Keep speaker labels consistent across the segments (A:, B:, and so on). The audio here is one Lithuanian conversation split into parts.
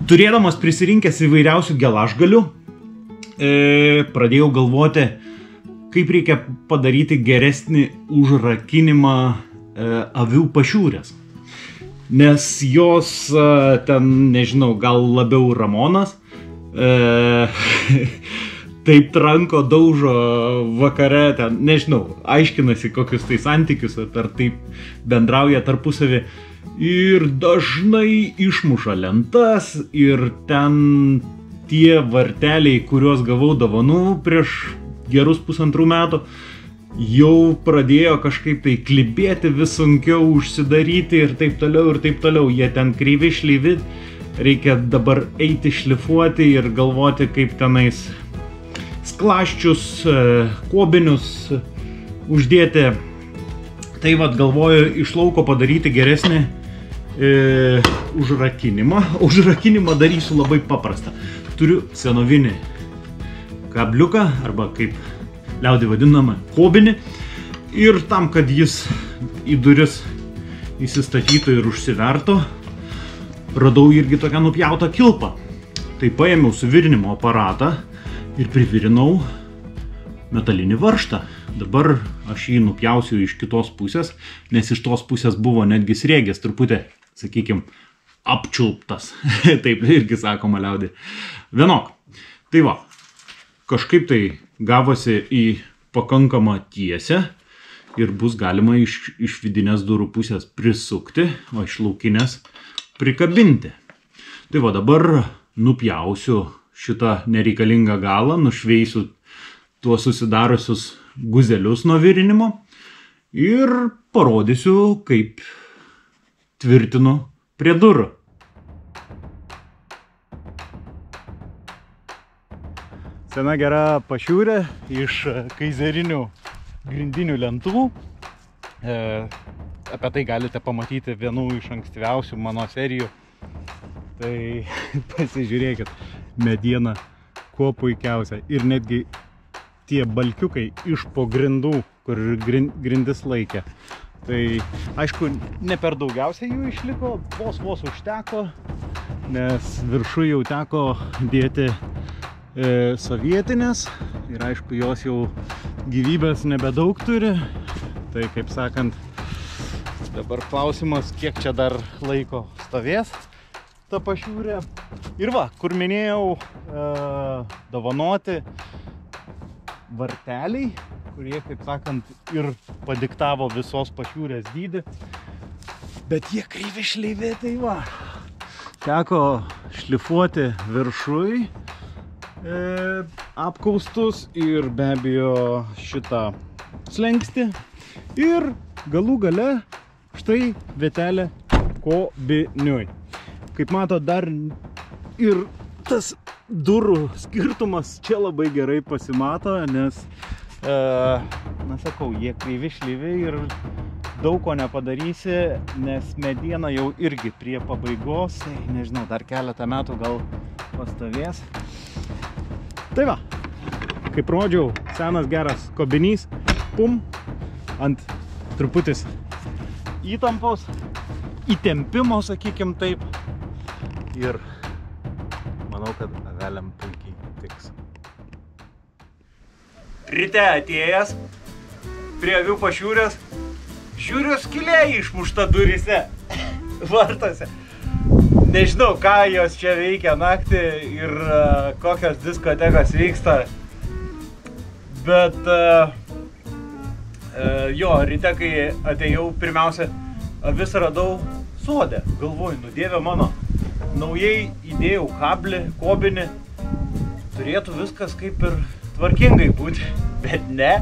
A: Turėdamas prisirinkęs įvairiausių gelažgalių, pradėjau galvoti, kaip reikia padaryti geresnį užrakinimą avių pašiūrės. Nes jos ten, nežinau, gal labiau Ramonas, taip tranko daužo vakare, ten, nežinau, aiškinasi kokius tai santykius, ar taip bendrauja tarpusavį. Ir dažnai išmuša lentas ir ten tie varteliai, kuriuos gavau dovanų prieš gerus 1,5 metų, jau pradėjo kažkaip tai klibėti, vis sunkiau užsidaryti ir taip toliau ir taip toliau. Jie ten kreivi šleivi, reikia dabar eiti šlifuoti ir galvoti, kaip tenais sklaščius, kuobinius uždėti. Tai vat galvoju iš lauko padaryti geresnį užrakinimą. Užrakinimą darysiu labai paprastą. Turiu senovinį kabliuką, arba kaip liaudį vadinama, kuobinį. Ir tam, kad jis į duris įsistatytų ir užsivertų, radau irgi tokią nupjautą kilpą. Tai paėmiau suvirinimo aparatą ir privirinau metalinį varžtą. Dabar aš jį nupjausiu iš kitos pusės, nes iš tos pusės buvo netgi sriegės truputį, sakykime, apčiulptas. Taip irgi sakoma liaudį. Vienok. Tai va, kažkaip tai gavosi į pakankamą tiesę ir bus galima iš vidinės durų pusės prisukti, o iš laukinės prikabinti. Tai va, dabar nupjausiu šitą nereikalingą galą, nušveisiu tuos susidarusius guzelius nuo virinimo ir parodysiu, kaip tvirtinu prie durų. Sena gera pašiūrė iš kaizerinių grindinių lentų. Apie tai galite pamatyti vienų iš ankstyviausių mano serijų. Tai pasižiūrėkit, mediena kuo puikiausia. Ir netgi tie balkiukai iš po grindų, kur grindis laikė. Tai aišku, ne per daugiausiai jų išliko, vos užteko, nes viršų jau teko dėti sovietinės ir aišku, jos jau gyvybės nebedaug turi. Tai kaip sakant, dabar klausimas, kiek čia dar laiko stovės ta pašiūrė. Ir va, kur minėjau, dovanoti varteliai, kurie, kaip sakant, ir padiktavo visos pašiūrės dydį. Bet jie kreivi šleivi, tai va. Teko šlifuoti viršui apkaustus ir be abejo šitą slenkstį. Ir galų gale štai vietelė kobiniui. Kaip mato, dar ir tas durų skirtumas čia labai gerai pasimato, nes, na sakau, jie kreivi šleivi ir daug ko nepadarysi, nes mediena jau irgi prie pabaigos, nežinau, dar keletą metų gal pastovės. Tai va, kaip rodžiau, senas geras kobinys, pum, ant truputis įtampos, įtempimo, sakykim taip, ir manau, kad aveliam puikiai tiks. Ryte atėjęs prie avių pašiūrės, žiūriu, skylė išmušta duryse, vartose. Nežinau, ką jos čia veikia naktį ir kokios diskotekos vyksta, bet jo, ryte, kai atėjau, pirmiausia, avis radau sode. Galvoju, nu dieve mano, naujai įdėjau kablį, kobinį, turėtų viskas kaip ir tvarkingai būti, bet ne.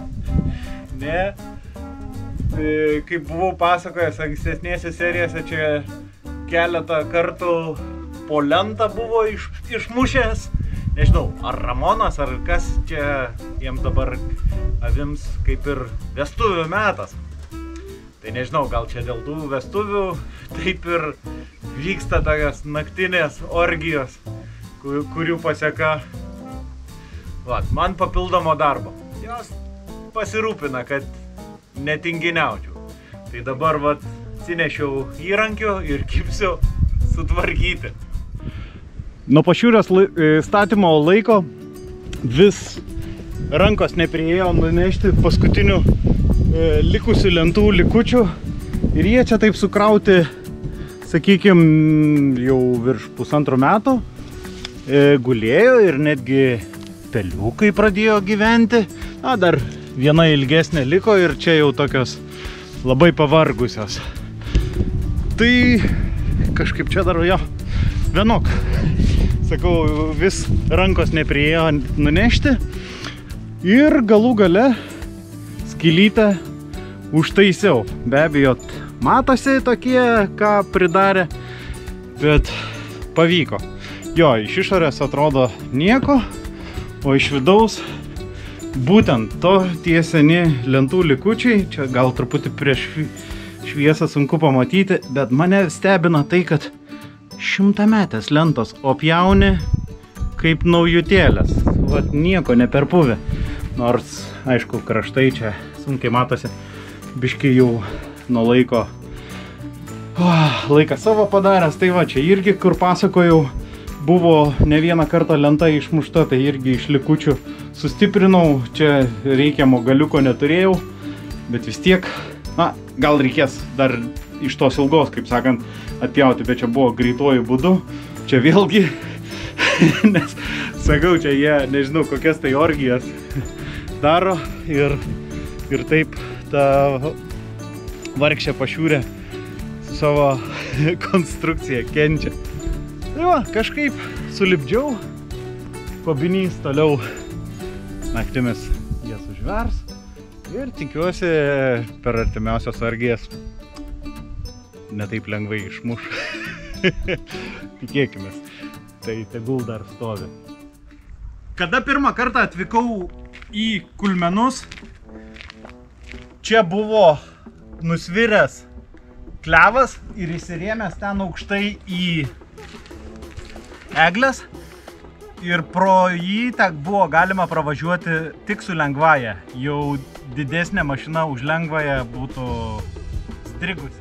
A: Kaip buvau pasakojęs ankstesnėse serijose, čia keletą kartų po lentą buvo išmušęs. Nežinau, ar Ramonas, ar kas čia jiems dabar avims kaip ir vestuvių metas. Tai nežinau, gal čia dėl tų vestuvių taip ir vyksta tokios naktinės orgijos, kurių paseka. Vat, man papildomo darbo. Jos pasirūpina, kad netinginiaučiau. Tai dabar vat atsinešiau įrankių ir kipsiu sutvarkyti. Nuo pašiūrės statymo laiko vis rankos nepriėjo nunešti paskutinių likusių lentų likučių ir jie čia taip sukrauti, sakykime, jau virš 1,5 metų gulėjo ir netgi peliukai pradėjo gyventi. Na, dar viena ilgesnė liko ir čia jau tokios labai pavargusios. Tai kažkaip čia dar jo vienok. Sakau, vis rankos nepriėjo nunešti ir galų gale skilytę užtaisiau. Be abejo, matosi tokie, ką pridarė, bet pavyko. Jo, iš išorės atrodo nieko, o iš vidaus būtent tie seni lentų likučiai, čia gal truputį prieš šviesą sunku pamatyti, bet mane stebina tai, kad 100-metės lentos, o pjauni kaip naujutėlės. Vat nieko neperpuvę. Nors, aišku, kraštai čia sunkiai matosi. Biškai jau nuo laiką savo padaręs. Tai va, čia irgi, kur pasakojau, buvo ne vieną kartą lenta išmušta, tai irgi iš likučių sustiprinau. Čia reikiamo galiuko neturėjau, bet vis tiek, na, gal reikės dar iš tos ilgos, kaip sakant, atpjauti, bet čia buvo greituoju būdu. Čia vėlgi, nes, sakau, čia jie, nežinau, kokias tai orgijas daro ir taip ta vargšė pašiūrė su savo konstrukcija kenčia. Tai va, kažkaip sulipdžiau, pabinys toliau naktimis jas užvers ir tikiuosi per artimiausias orgijas netaip lengvai išmuš. Tikėkimės. Tai tegul dar stovi. Kada pirmą kartą atvykau į Kulmenus, čia buvo nusviręs klevas ir įsirėmęs ten aukštai į eglės ir pro jį buvo galima pravažiuoti tik su lengvąja. Jau didesnė mašina už lengvąją būtų strigusi.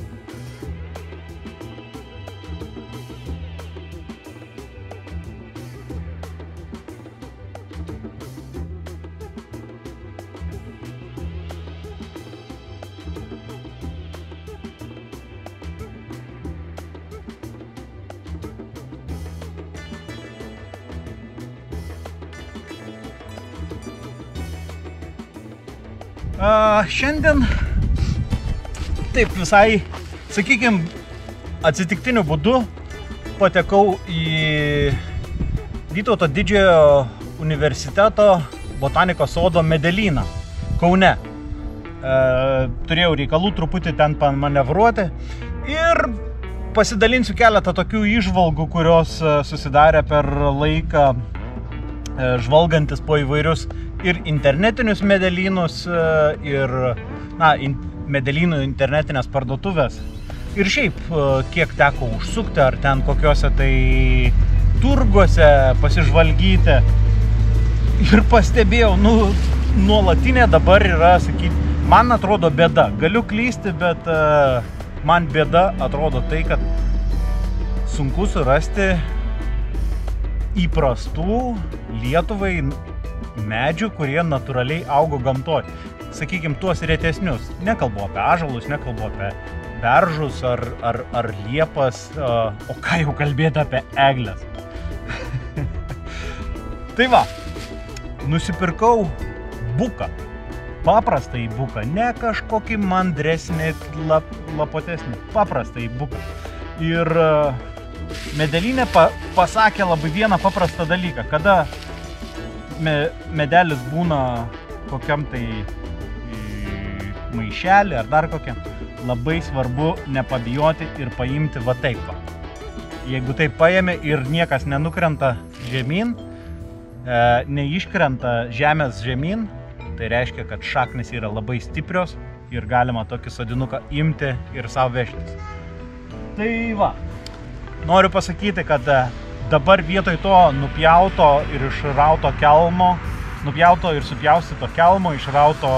A: Šiandien taip visai, sakykime, atsitiktiniu būdu patekau į Vytauto didžiojo universiteto botanikos sodo Medelyną, Kaune. Turėjau reikalų truputį ten pamanevruoti ir pasidalinsiu keletą tokių įžvalgų, kurios susidarė per laiką žvalgantis po įvairius ir internetinius medelynus, ir medelynų internetinės parduotuvės. Ir šiaip, kiek teko užsukti, ar ten kokiuose tai turguose pasižvalgyti. Ir pastebėjau, nuolatinė dabar yra, man atrodo bėda. Galiu klysti, bet man bėda atrodo tai, kad sunku surasti įprastų Lietuvai medžių, kurie natūraliai augo gamtoj. Sakykime, tuos retesnius. Nekalbu apie ąžuolus, nekalbu apie beržus ar liepas, o ką jau kalbėti apie eglės. Tai va, nusipirkau buką. Paprastai buką, ne kažkokį mandresnį, lapotesnį. Paprastai buką. Ir Medelyne pasakė labai vieną paprastą dalyką. Kada medelis būna kokiam tai maišelį ar dar kokiam, labai svarbu nepabijoti ir paimti va taip va. Jeigu taip paėmė ir niekas nenukrenta žemyn, neiškrenta žemės žemyn, tai reiškia, kad šaknis yra labai stiprios ir galima tokį sodinuką imti ir savo vežtis. Tai va, noriu pasakyti, kad dabar vietoj to nupjauto ir išrauto kelmo, nupjauto ir supjaustyto kelmo, išrauto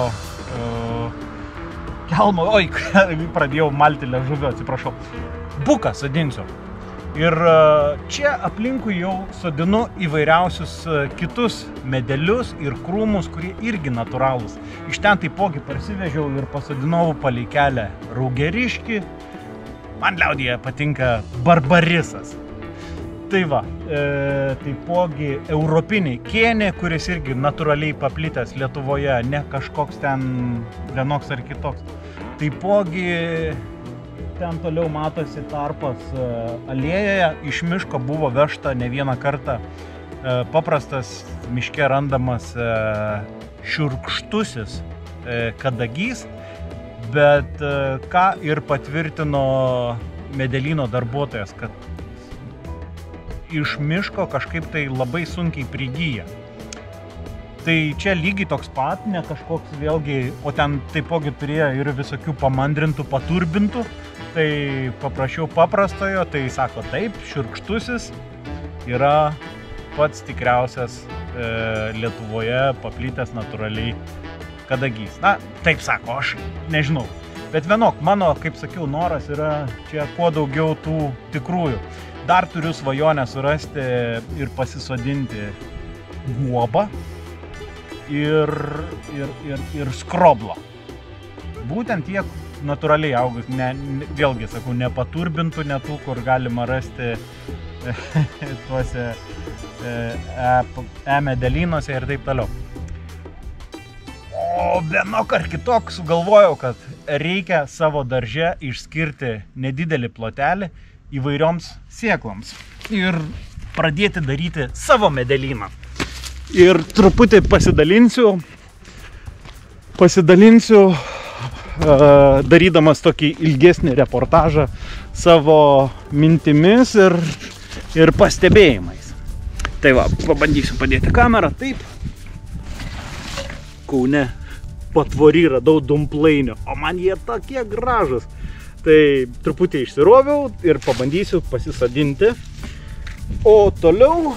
A: kelmo, oi, pradėjau malti liežuvio, atsiprašau, buką sodinsiu. Ir čia aplinkui jau sodinu įvairiausius kitus medelius ir krūmus, kurie irgi natūralūs. Iš ten taipogi parsivežiau ir pasodinau palei kelią raugeriškį. Man liaudyje patinka barbarisas. Tai va, taipogi europiniai kėnė, kuris irgi natūraliai paplitęs Lietuvoje, ne kažkoks ten vienoks ar kitoks. Taipogi ten toliau matosi tarpas alėjoje, iš miško buvo vežta ne vieną kartą paprastas miške randamas šiurkštusis kadagys, bet ką ir patvirtino medelyno darbuotojas, kad iš miško kažkaip tai labai sunkiai prigyja. Tai čia lygiai toks pat, ne kažkoks vėlgi, o ten taipogi turėjo ir visokių pamandrintų, paturbintų. Tai paprašiau paprastojo, tai sako taip, šiurkštusis yra pats tikriausias Lietuvoje paplitęs natūraliai kadagys. Na, taip sako, aš nežinau. Bet vienok, mano, kaip sakiau, noras yra čia kuo daugiau tų tikrųjų. Dar turiu svajonę surasti ir pasisodinti guobą ir skroblą. Būtent tiek natūraliai augus, vėlgi sakau, nepaturbintų, ne tų, kur galima rasti tuose medelynuose ir taip toliau. O vienok ar kitok sugalvojau, kad reikia savo darže išskirti nedidelį plotelį įvairioms sėkloms ir pradėti daryti savo medelyną. Ir truputį pasidalinsiu darydamas tokį ilgesnį reportažą savo mintimis ir pastebėjimais. Tai va, pabandysiu padėti kamerą taip. Kaune patvory radau dumplainių, o man jie tokie gražus. Tai truputį išsiroviau ir pabandysiu pasisodinti. O toliau,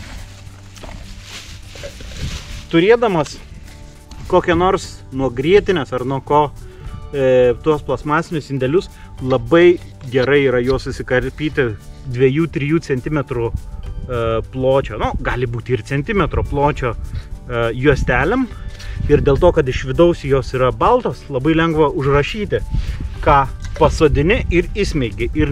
A: turėdamas kokią nors nuo grietinės ar nuo ko tuos plasmasinius indelius, labai gerai yra juos susikarpyti 2-3 cm pločio, gali būti ir centimetro pločio juostelėm. Ir dėl to, kad iš vidaus jos yra baltos, labai lengva užrašyti, ką pasodini ir įsmeigi. Ir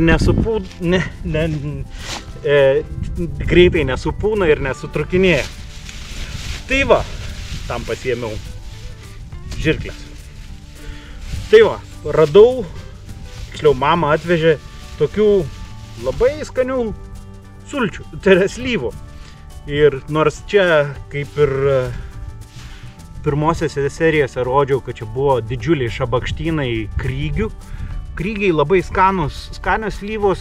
A: greitai nesupūna ir nesutrukinėja. Tai va, tam pasiėmiau žirklės. Tai va, radau, tiksliau mama atvežė tokių labai skanių sulčių, tai yra slyvų. Ir nors čia kaip ir pirmosiose serijose rodžiau, kad čia buvo didžiuliai šabakštynai krygių. Krygiai labai skanios slyvos,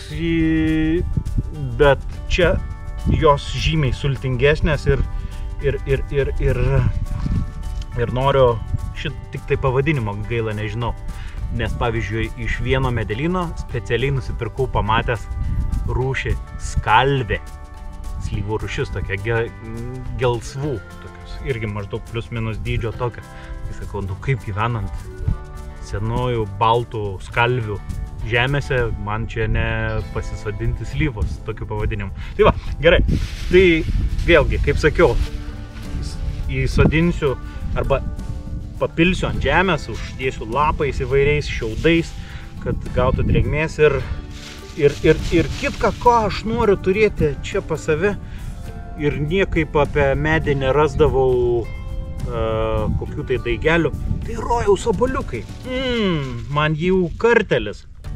A: bet čia jos žymiai sultingesnės ir noriu tik tai pavadinimo gaila nežinau. Nes pavyzdžiui, iš vieno medelyno specialiai nusipirkau pamatęs rūšį skalvė. Slyvų rūšis tokia gelsvų, tokius, irgi maždaug plius minus dydžio tokia. Tai sakau, kaip gyvenant senojų baltų skalvių žemėse, man čia ne pasisodinti slyvos tokiu pavadinimu. Tai va, gerai. Tai vėlgi, kaip sakiau, įsodinsiu arba papilsiu ant žemės, uždėsiu lapais įvairiais šiaudais, kad gautų drėgmės ir kitką, ko aš noriu turėti čia pas save ir niekaip apie medį nerasdavau kokių tai daigelių, tai rojaus obuoliukai. Man jų kartelis.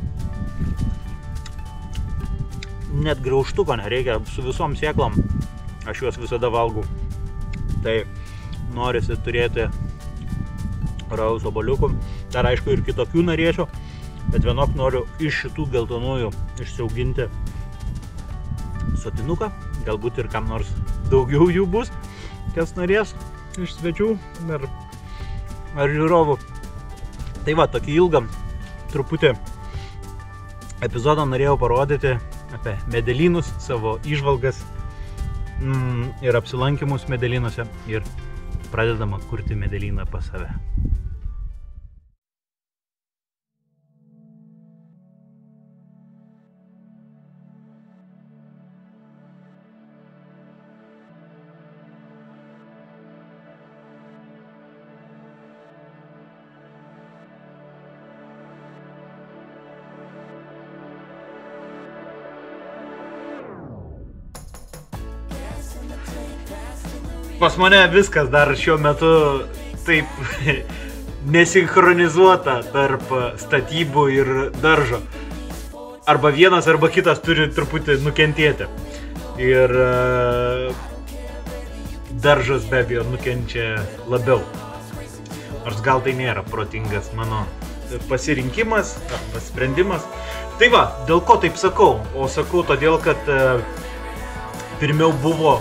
A: Net graužtuko nereikia, su visom sėklom aš juos visada valgau. Tai norisi turėti rojaus obuoliukų. Dar aišku ir kitokių norėčiau, bet vienok noriu iš šitų geltonųjų išsiauginti sodinuką. Galbūt ir kam nors daugiau jų bus, kas norės iš svečių ar žiūrovų. Tai va, tokį ilgą truputį epizodą norėjau parodyti apie medelynus, savo įžvalgas ir apsilankymus medelynuose ir pradedama kurti medelyną pas save. Pas mane viskas dar šiuo metu taip nesinchronizuota tarp statybų ir daržo. Arba vienas, arba kitas turi truputį nukentėti. Ir daržas be abejo nukenčia labiau. Nors gal tai nėra protingas mano pasirinkimas arba sprendimas. Tai va, dėl ko taip sakau? O sakau todėl, kad pirmiau buvo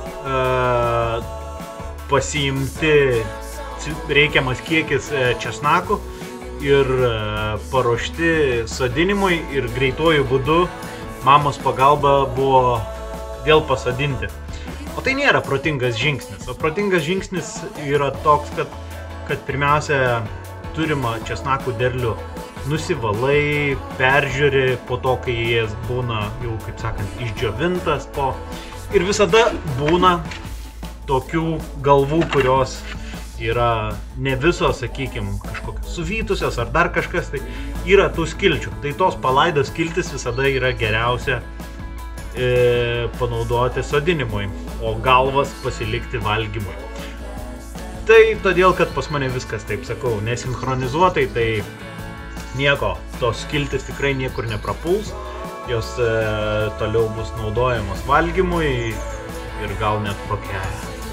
A: pasiimti reikiamas kiekis česnakų ir paruošti sodinimui ir greituoju būdu mamos pagalba buvo vėl pasodinti. O tai nėra protingas žingsnis. O protingas žingsnis yra toks, kad pirmiausia turima česnakų derlių nusivalai, peržiūri po to, kai jis būna jau, kaip sakant, išdžiovintas po. Ir visada būna tokių galvų, kurios yra ne visos, sakykime, kažkokios suvytusios ar dar kažkas, tai yra tų skilčių. Tai tos palaidos skiltis visada yra geriausia panaudoti sodinimui, o galvas pasilikti valgymui. Tai todėl, kad pas mane viskas, taip sakau, nesinchronizuotai, tai nieko, tos skiltis tikrai niekur neprapuls, jos toliau bus naudojamos valgymui ir gal net kokią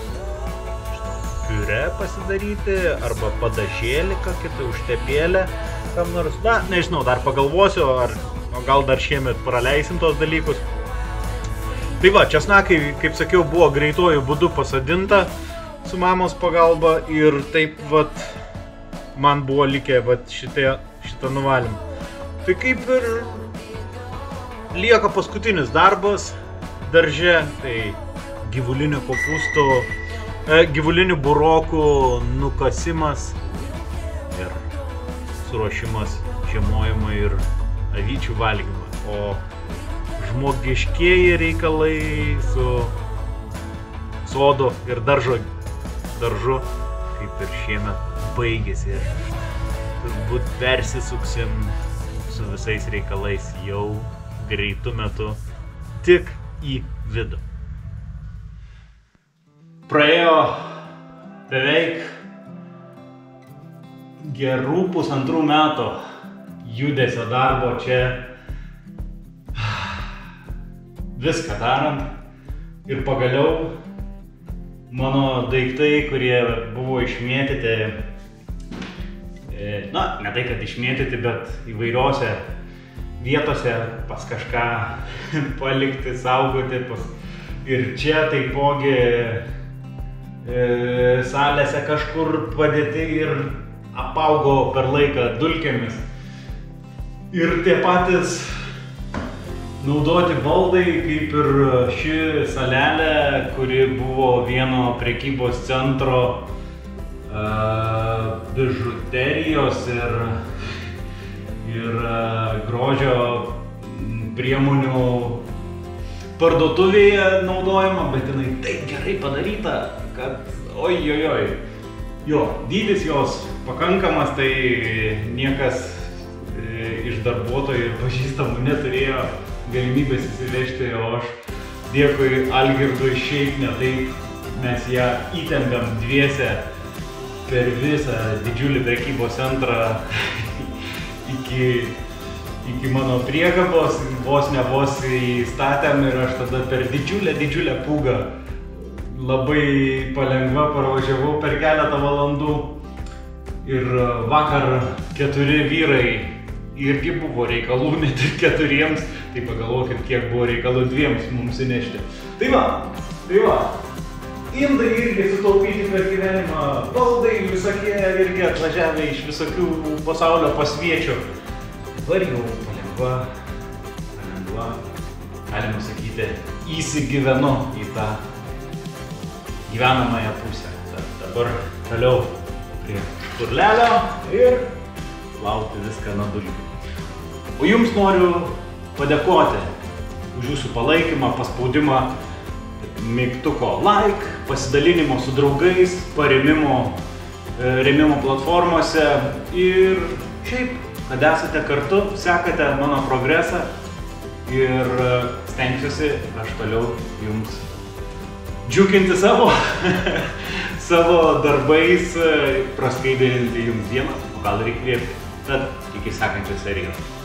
A: piurė pasidaryti arba padažėlį, kokį užtepėlę kam nors. Na, nežinau, dar pagalvosiu, o gal dar šiemet praleisim tos dalykus. Tai va, česnakai, kaip sakiau, buvo greituoju būdu pasodinta su mamos pagalba ir taip vat man buvo likę vat šitą nuvalymą. Tai kaip ir lieka paskutinis darbas darže, tai gyvulinių kopūstų, gyvulinių burokų nukasimas ir suruošimas žiemojimui ir avyčių valgymui. O žmogiškieji reikalai su sodo ir daržu, kaip ir šiemet baigėsi. Turbūt persisuksim su visais reikalais jau greitu metu tik į vidų. Praėjo beveik gerų 1,5 metų judesio darbo čia, viską darant ir pagaliau mano daiktai, kurie buvo išmėtyti, na, ne tai, kad išmėtyti, bet įvairiose vietose pas kažką palikti, saugoti. Ir čia taipogi salėse kažkur padėti ir apaugo per laiką dulkėmis. Ir tie patys naudoti baldai, kaip ir ši salelė, kuri buvo vieno prekybos centro bižuterijos ir grožio priemonių parduotuvėje naudojama, bet jinai taip gerai padaryta, kad ojojoj. Jo, dydis jos pakankamas, tai niekas iš darbuotojų ir pažįstamų neturėjo galimybės įsivežti, o aš dėkui Algirdui šiaip ne taip mes ją įtempėm dviese per visą didžiulį prekybos centrą iki mano priekabos, vos įstatėm ir aš tada per didžiulę pūgą labai palengva parvažiavau per keletą valandų. Ir vakar 4 vyrai irgi buvo reikalų, net ir 4, tai pagalvokit, kiek buvo reikalų 2 mums įnešti. Tai va, indai irgi sutaupyti per gyvenimą, baldai visokie irgi atvažiavę iš visokių pasaulio pasviečių. Dabar jau palengva, galima sakyti, įsigyvenu į tą gyvenamąją pusę. Dabar toliau prie turlelio ir laukti viską nuo dulkių. O jums noriu padėkoti už jūsų palaikymą, paspaudimą mygtuko like, pasidalinimo su draugais, rėmimo platformose ir šiaip, kad esate kartu, sekate mano progresą ir stengsiuosi aš toliau jums džiuginti savo, savo darbais, praskaidrinti jums dieną, o gal ir įkvėpti. Tad iki sekančios serijos.